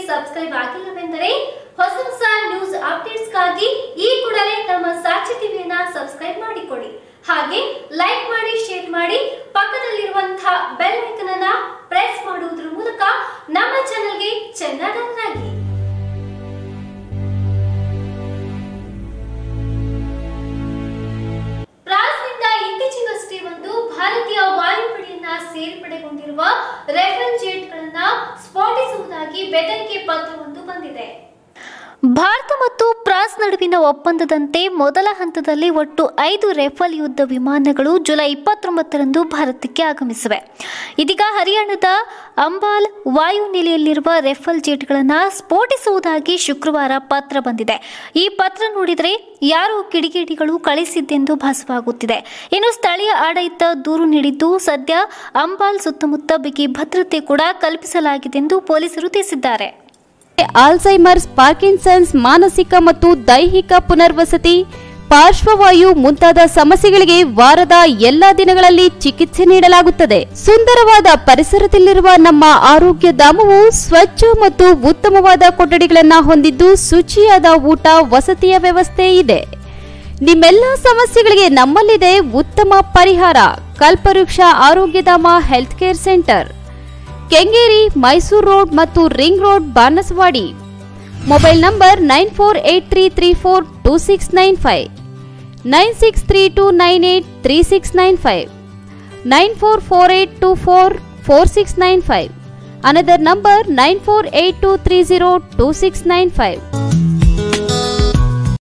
Subscribe ಆಗಿಲ್ಲವೆಂದರೆ ಹೊಸ ಹೊಸ news ಅಪ್ಡೇಟ್ಸ್ಗಾಗಿ ಈ ಕೂಡಲೇ ನಮ್ಮ ಸಾಕ್ಷಿ ಟಿವಿಯನ್ನ ಸಬ್ಸ್ಕ್ರೈಬ್ ಮಾಡಿಕೊಳ್ಳಿ. ಹಾಗೆ ಲೈಕ್ ಮಾಡಿ, ಶೇರ್ ಮಾಡಿ, ಪಕ್ಕದಲ್ಲಿರುವಂತಹ ಬೆಲ್ ಐಕಾನ್ ಅನ್ನು ಪ್ರೆಸ್ ಮಾಡುವುದರ ಮೂಲಕ ನಮ್ಮ ಚಾನೆಲ್ಗೆ ಚೆನ್ನಡನ್ನಾಗಿ. ಫ್ರಾನ್ಸ್ನಿಂದ ಇತ್ತೀಚೆಗಷ್ಟೇ ಒಂದು ಭಾರತೀಯ ವಾಯುಪಡೆಯನ್ನ ಸೇರ್ಪಡೆಗೊಂಡಿರುವ ರಫೇಲ್ ಜೆಟ್ಗಳನ್ನ ಸ್ಫೋಟಿಸುವುದಾಗಿ ಬೆದರಿಕೆ ಪತ್ರವೊಂದು ಬಂದಿದೆ. ಭಾರತ ಮತ್ತು ಫ್ರಾನ್ಸ್ ನಡುವಿನ ಒಪ್ಪಂದದಂತೆ ಮೊದಲ ಹಂತದಲ್ಲಿ ಒಟ್ಟು 5 ರಫೇಲ್ ಯುದ್ಧ ವಿಮಾನಗಳು ಜುಲೈ 29ರಂದು ಭಾರತಕ್ಕೆ ಆಗಮಿಸಿವೆ. ಇದೀಗ ಹರಿಯಾಣದ ಅಂಬಾಲ್ ವಾಯುನೆಲೆಯಲ್ಲಿರುವ ರಫೇಲ್ ಜೆಟ್ಗಳನ್ನು ಸ್ಫೋಟಿಸುವುದಾಗಿ ಶುಕ್ರವಾರ ಪತ್ರ ಬಂದಿದೆ. ಈ ಪತ್ರ ನೋಡಿದರೆ ಯಾರೋ ಕಿಡಿಗೇಡಿಗಳು ಕಳಿಸಿದ್ದೆಂದು ಭಾಸವಾಗುತ್ತಿದೆ. ಇನ್ನು ಸ್ಥಳೀಯ ಆಡಳಿತ ದೂರು ನೀಡಿದ್ದು ಸದ್ಯ ಅಂಬಾಲ್ ಸುತ್ತಮುತ್ತ ಬಿಗಿ ಭದ್ರತೆ ಕೂಡ ಕಲ್ಪಿಸಲಾಗಿದೆ ಎಂದು ಪೊಲೀಸರು ತಿಳಿಸಿದ್ದಾರೆ. ಆಲ್ಝೈಮರ್ಸ್, ಪಾರ್ಕಿನ್ಸನ್ಸ್, ಮಾನಸಿಕ ಮತ್ತು ದೈಹಿಕ ಪುನರ್ವಸತಿ, ಪಾರ್ಶ್ವವಾಯು ಮುಂತಾದ ಸಮಸ್ಯೆಗಳಿಗೆ ವಾರದ ಎಲ್ಲಾ ದಿನಗಳಲ್ಲಿ ಚಿಕಿತ್ಸೆ ನೀಡಲಾಗುತ್ತದೆ. ಸುಂದರವಾದ ಪರಿಸರದಲ್ಲಿರುವ ನಮ್ಮ ಆರೋಗ್ಯ ಧಾಮವು ಸ್ವಚ್ಛ ಮತ್ತು ಉತ್ತಮವಾದ ಕೊಠಡಿಗಳನ್ನು ಹೊಂದಿದ್ದು ಶುಚಿಯಾದ ಊಟ, ವಸತಿಯ ವ್ಯವಸ್ಥೆ ಇದೆ. ನಿಮ್ಮೆಲ್ಲ ಸಮಸ್ಯೆಗಳಿಗೆ ನಮ್ಮಲ್ಲಿದೆ ಉತ್ತಮ ಪರಿಹಾರ. Kalpavriksha Arogyadhama health care centre, Kengeri, Mysore road ಮತ್ತು ring road, Banaswadi. Mobile number 9483342695, 9632983695, 9448244695. Another number 9482302695.